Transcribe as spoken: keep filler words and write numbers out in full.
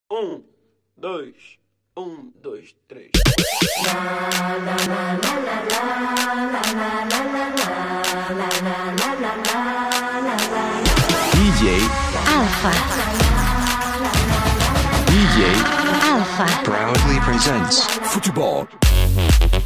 Um, dois, um, dois, três. D J Alpha. D J Alpha. proudly presents Futebol